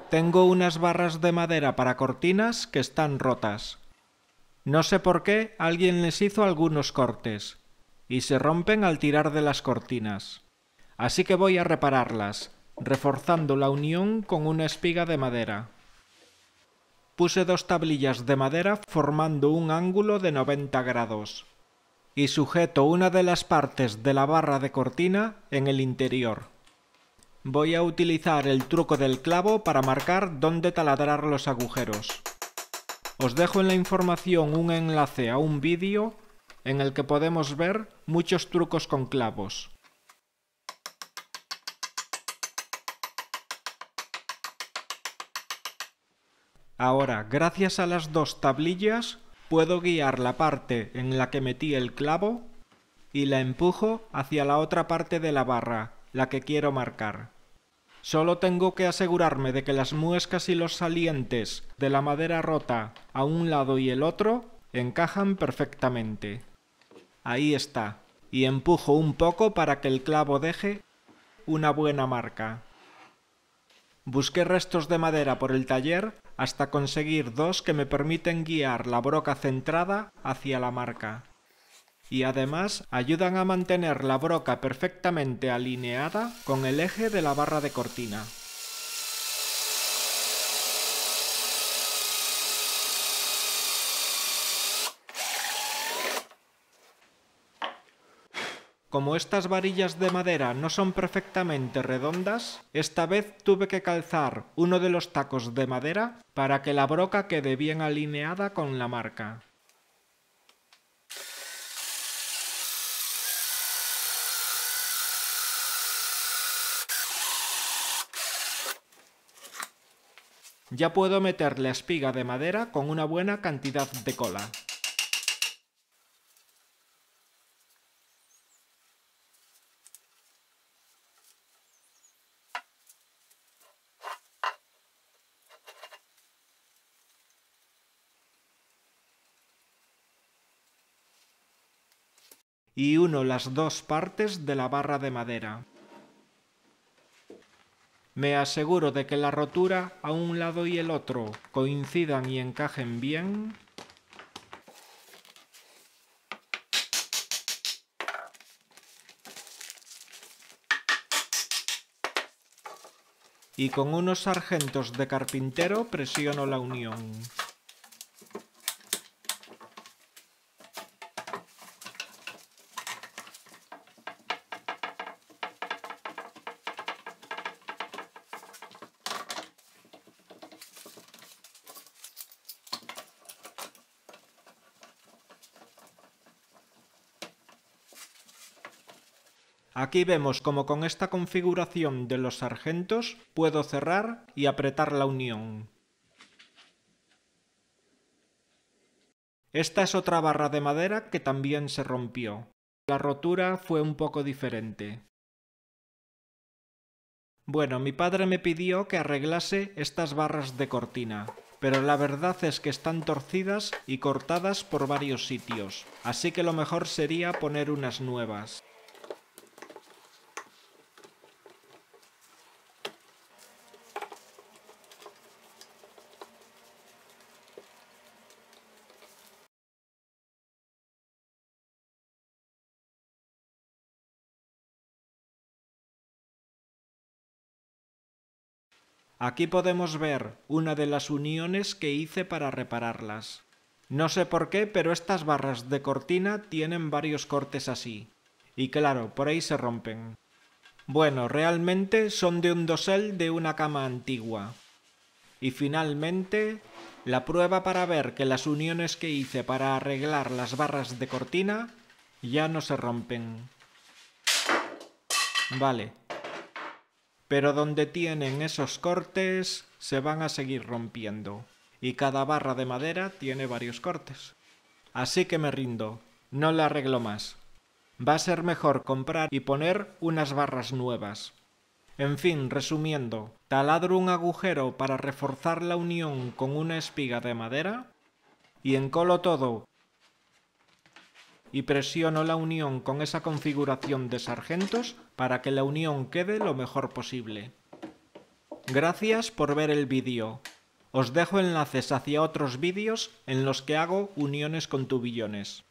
Tengo unas barras de madera para cortinas que están rotas. No sé por qué alguien les hizo algunos cortes y se rompen al tirar de las cortinas. Así que voy a repararlas, reforzando la unión con una espiga de madera. Puse 2 tablillas de madera formando un ángulo de 90 grados y sujeto una de las partes de la barra de cortina en el interior. Voy a utilizar el truco del clavo para marcar dónde taladrar los agujeros. Os dejo en la información un enlace a un vídeo en el que podemos ver muchos trucos con clavos. Ahora, gracias a las 2 tablillas, puedo guiar la parte en la que metí el clavo y la empujo hacia la otra parte de la barra, la que quiero marcar. Solo tengo que asegurarme de que las muescas y los salientes de la madera rota a un lado y el otro encajan perfectamente. Ahí está, y empujo un poco para que el clavo deje una buena marca. Busqué restos de madera por el taller hasta conseguir 2 que me permiten guiar la broca centrada hacia la marca. Y además ayudan a mantener la broca perfectamente alineada con el eje de la barra de cortina. Como estas varillas de madera no son perfectamente redondas, esta vez tuve que calzar uno de los tacos de madera para que la broca quede bien alineada con la marca. Ya puedo meter la espiga de madera con una buena cantidad de cola. Y uno las 2 partes de la barra de madera. Me aseguro de que la rotura a un lado y el otro coincidan y encajen bien. Y con unos sargentos de carpintero presiono la unión. Aquí vemos cómo con esta configuración de los sargentos puedo cerrar y apretar la unión. Esta es otra barra de madera que también se rompió. La rotura fue un poco diferente. Bueno, mi padre me pidió que arreglase estas barras de cortina, pero la verdad es que están torcidas y cortadas por varios sitios, así que lo mejor sería poner unas nuevas. Aquí podemos ver una de las uniones que hice para repararlas. No sé por qué, pero estas barras de cortina tienen varios cortes así. Y claro, por ahí se rompen. Bueno, realmente son de un dosel de una cama antigua. Y finalmente, la prueba para ver que las uniones que hice para arreglar las barras de cortina ya no se rompen. Vale. Pero donde tienen esos cortes se van a seguir rompiendo, y cada barra de madera tiene varios cortes. Así que me rindo, no la arreglo más. Va a ser mejor comprar y poner unas barras nuevas. En fin, resumiendo, taladro un agujero para reforzar la unión con una espiga de madera y encolo todo y presiono la unión con esa configuración de sargentos para que la unión quede lo mejor posible. Gracias por ver el vídeo. Os dejo enlaces hacia otros vídeos en los que hago uniones con tubillones.